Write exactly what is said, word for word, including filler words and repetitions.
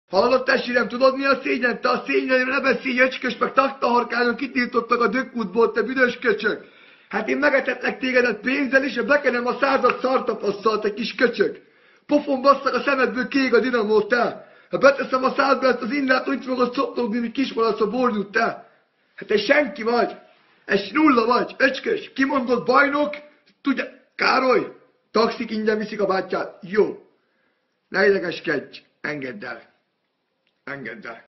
Hallott, testvérem, tudod mi a szégyen? Te a szégyenre ne beszélj, öcskös, meg taktaharkányon kitiltottak a dökkútból, te büdös köcsög. Hát én megetetlek tégedet pénzzel is, a bekenem a százat szartapasztalt, te kis köcsög. Pofon basszak a szemedből kég a dinamót, te. Ha beteszem a szádba ezt az indát, úgy fogod szopnogni, mint kismalac a bornyút, te. Hát te senki vagy. Ez nulla vagy, öcskös, kimondott bajnok, tudja, Károly, taxik ingyen viszik a bátyját. Jó. Ne idegeskedj, engedd el. Engedd el.